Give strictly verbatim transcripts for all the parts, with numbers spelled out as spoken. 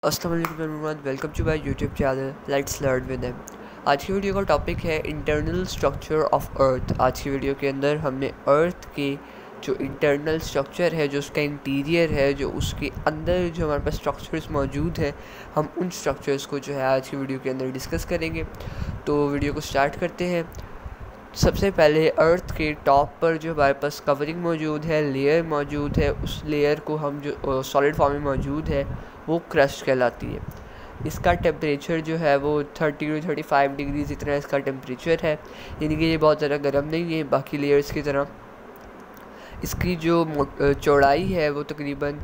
अस्सलाम वालेकुम everyone, welcome to my YouTube channel let's learn with them. आज की वीडियो का टॉपिक है इंटरनल स्ट्रक्चर ऑफ अर्थ। आज की वीडियो के अंदर हमने अर्थ के जो इंटरनल स्ट्रक्चर है, जो उसका इंटीरियर है, जो उसके अंदर जो हमारे पास स्ट्रक्चर्स मौजूद हैं, हम उन स्ट्रक्चर्स को जो है आज की वीडियो के अंदर डिस्कस करेंगे। तो वीडियो को स्टार्ट करते हैं। सबसे पहले अर्थ के टॉप पर जो हमारे पास कवरिंग मौजूद है, लेयर मौजूद है, उस लेयर को हम जो सॉलिड फॉर्म में मौजूद है वो क्रस्ट कहलाती है। इसका टेम्परेचर जो है वो thirty two thirty five degrees इतना इसका टेम्परेचर है, यानी कि ये बहुत ज़्यादा गर्म नहीं है बाकी लेयर्स की तरह। इसकी जो चौड़ाई है वो तकरीबन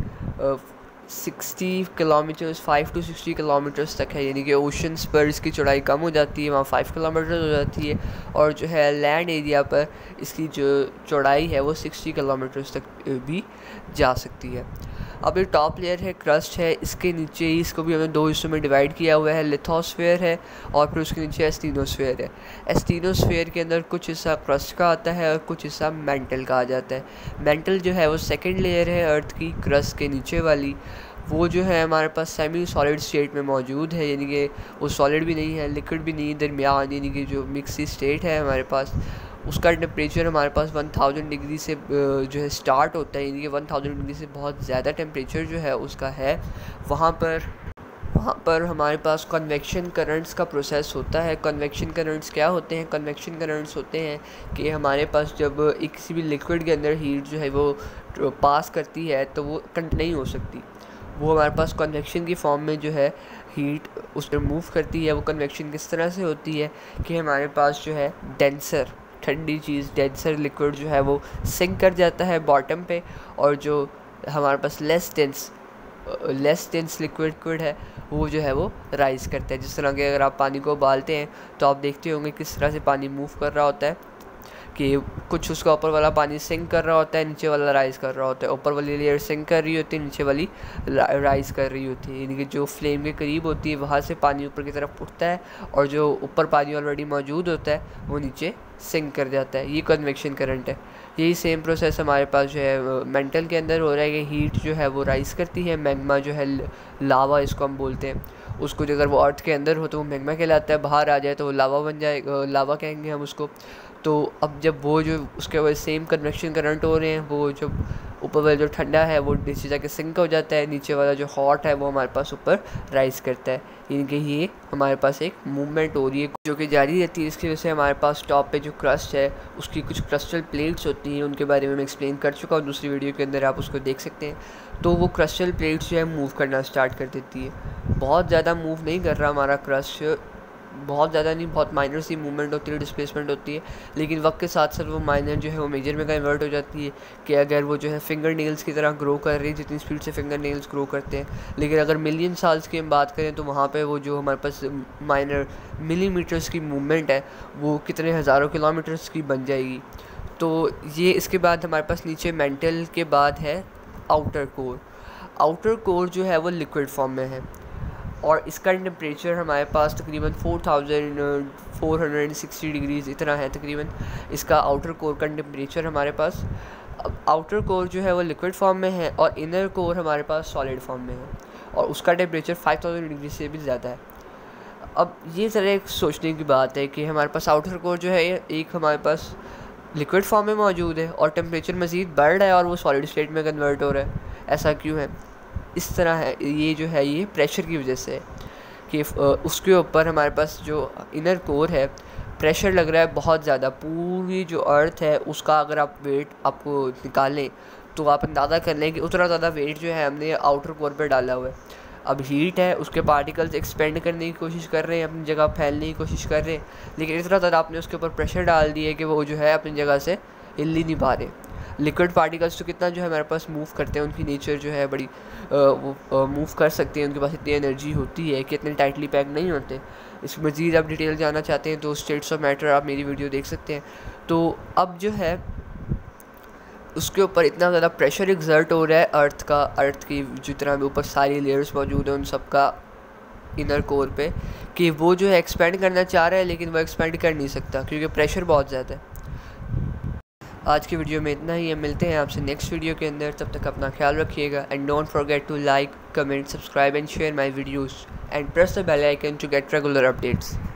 sixty kilometres five to sixty kilometres तक है, यानी कि ओशंस पर इसकी चौड़ाई कम हो जाती है, वहाँ फाइव किलोमीटर हो जाती है, और जो है लैंड एरिया पर इसकी जो चौड़ाई है वो सिक्सटी किलोमीटर्स तक भी जा सकती है। अब ये टॉप लेयर है, क्रस्ट है, इसके नीचे ही इसको भी हमें दो हिस्सों में डिवाइड किया हुआ है, लिथोस्फेयर है और फिर उसके नीचे एस्टीनोस्फेयर है। एस्टीनोस्फेयर के अंदर कुछ हिस्सा क्रस्ट का आता है और कुछ हिस्सा मेंटल का आ जाता है। मेंटल जो है वो सेकंड लेयर है अर्थ की, क्रस्ट के नीचे वाली वो जो है हमारे पास सेमी सॉलिड स्टेट में मौजूद है, यानी कि वो सॉलिड भी नहीं है, लिक्विड भी नहीं, दरमियान, यानी कि जो मिक्सी स्टेट है हमारे पास। उसका टेम्परेचर हमारे पास वन थाउजेंड डिग्री से जो है स्टार्ट होता है, यानी कि वन थाउजेंड डिग्री से बहुत ज़्यादा टेम्परेचर जो है उसका है। वहाँ पर वहाँ पर हमारे पास कन्वेक्शन करंट्स का प्रोसेस होता है। कन्वेक्शन करंट्स क्या होते हैं? कन्वेक्शन करंट्स होते हैं कि हमारे पास जब एक किसी भी लिक्विड के अंदर हीट जो है वो पास करती है तो वो कंट नहीं हो सकती, वो हमारे पास कन्वेक्शन की फॉर्म में जो है हीट उस पर मूव करती है। वो कन्वेक्शन किस तरह से होती है कि हमारे पास जो है डेंसर ठंडी चीज़, डेंसर लिक्विड जो है वो सिंक कर जाता है बॉटम पे, और जो हमारे पास less dense less dense liquid liquid है वो जो है वो राइज करता है। जिस तरह के अगर आप पानी को उबालते हैं तो आप देखते होंगे किस तरह से पानी मूव कर रहा होता है कि कुछ उसका ऊपर वाला पानी सिंक कर रहा होता है, नीचे वाला राइज कर रहा होता है। ऊपर वाली लेयर सिंक कर रही होती है, नीचे वाली राइज कर रही होती है, यानी कि जो फ्लेम के करीब होती है वहाँ से पानी ऊपर की तरफ उठता है और जो ऊपर पानी ऑलरेडी मौजूद होता है वो नीचे सिंक कर जाता है। ये कन्वेक्शन करंट है। यही सेम प्रोसेस हमारे पास जो है मेंटल के अंदर हो रहा है कि हीट जो है वो राइज करती है। मैग्मा जो है लावा इसको हम बोलते हैं, उसको जो अगर वो अर्थ के अंदर हो तो वो मैग्मा कहलाता है, बाहर आ जाए तो वो लावा बन जाए, लावा कहेंगे हम उसको। तो अब जब वो जो उसके वजह सेम कन्वेक्शन करंट हो रहे हैं, वो जब ऊपर वाला जो ठंडा है वो नीचे जाके सिंक हो जाता है, नीचे वाला जो हॉट है वो हमारे पास ऊपर राइज करता है, यानी कि ये हमारे पास एक मूवमेंट हो रही है जो कि जारी रहती है। इसकी वजह से हमारे पास टॉप पे जो क्रस्ट है उसकी कुछ क्रिस्टल प्लेट्स होती हैं, उनके बारे में मैं एक्सप्लेन कर चुका हूँ दूसरी वीडियो के अंदर, आप उसको देख सकते हैं। तो वो क्रिस्टल प्लेट्स जो है मूव करना स्टार्ट कर देती है। बहुत ज़्यादा मूव नहीं कर रहा हमारा क्रस्ट, बहुत ज़्यादा नहीं, बहुत माइनर सी मूवमेंट होती है, डिस्प्लेसमेंट होती है, लेकिन वक्त के साथ साथ वो माइनर जो है वो मेजर में कन्वर्ट हो जाती है कि अगर वो जो है फिंगर नेल्स की तरह ग्रो कर रही है, जितनी स्पीड से फिंगर नेल्स ग्रो करते हैं। लेकिन अगर मिलियन साल्स की हम बात करें तो वहाँ पे वो जो हमारे पास माइनर मिलीमीटर्स की मूवमेंट है वो कितने हज़ारों किलोमीटर्स की बन जाएगी। तो ये इसके बाद हमारे पास नीचे मेंटल के बाद है आउटर कोर। आउटर कोर जो है वो लिक्विड फॉर्म में है और इसका टेम्परेचर हमारे पास तकरीबन four thousand four hundred sixty degrees इतना है तकरीबन इसका आउटर कोर का टेम्परेचर हमारे पास। अब आउटर कोर जो है वो लिक्विड फॉर्म में है और इनर कोर हमारे पास सॉलिड फॉर्म में है और उसका टेम्परेचर फाइव थाउजेंड डिग्री से भी ज़्यादा है। अब ये ज़रा एक सोचने की बात है कि हमारे पास आउटर कोर जो है एक हमारे पास लिक्विड फॉर्म में मौजूद है और टेम्परेचर मज़ीद बढ़ रहा है और वो सॉलिड स्टेट में कन्वर्ट हो रहा है, ऐसा क्यों है? इस तरह है, ये जो है ये प्रेशर की वजह से है कि उसके ऊपर हमारे पास जो इनर कोर है प्रेशर लग रहा है बहुत ज़्यादा। पूरी जो अर्थ है उसका अगर आप वेट आपको निकालें तो आप अंदाज़ा कर लें कि उतना ज़्यादा वेट जो है हमने आउटर कोर पर डाला हुआ है। अब हीट है, उसके पार्टिकल्स एक्सपेंड करने की कोशिश कर रहे हैं, अपनी जगह फैलने की कोशिश कर रहे हैं, लेकिन इतना ज़्यादा आपने उसके ऊपर प्रेशर डाल दिया है कि वो जो है अपनी जगह से हिल ही नहीं पा रहे। लिक्विड पार्टिकल्स तो कितना जो है हमारे पास मूव करते हैं, उनकी नेचर जो है बड़ी आ, वो मूव कर सकते हैं, उनके पास इतनी एनर्जी होती है कि इतने टाइटली पैक नहीं होते। इस मज़ीद आप डिटेल जानना चाहते हैं तो स्टेट्स ऑफ मैटर आप मेरी वीडियो देख सकते हैं। तो अब जो है उसके ऊपर इतना ज़्यादा प्रेशर एग्जर्ट हो रहा है अर्थ का, अर्थ की जितना भी ऊपर सारी लेयर्स मौजूद हैं उन सब का इनर कोर पे, कि वो जो है एक्सपेंड करना चाह रहा है लेकिन वो एक्सपेंड कर नहीं सकता क्योंकि प्रेशर बहुत ज़्यादा है। आज की वीडियो में इतना ही है, मिलते हैं आपसे नेक्स्ट वीडियो के अंदर। तब तक अपना ख्याल रखिएगा and don't forget to like, comment, subscribe and share my videos and press the bell icon to get regular updates.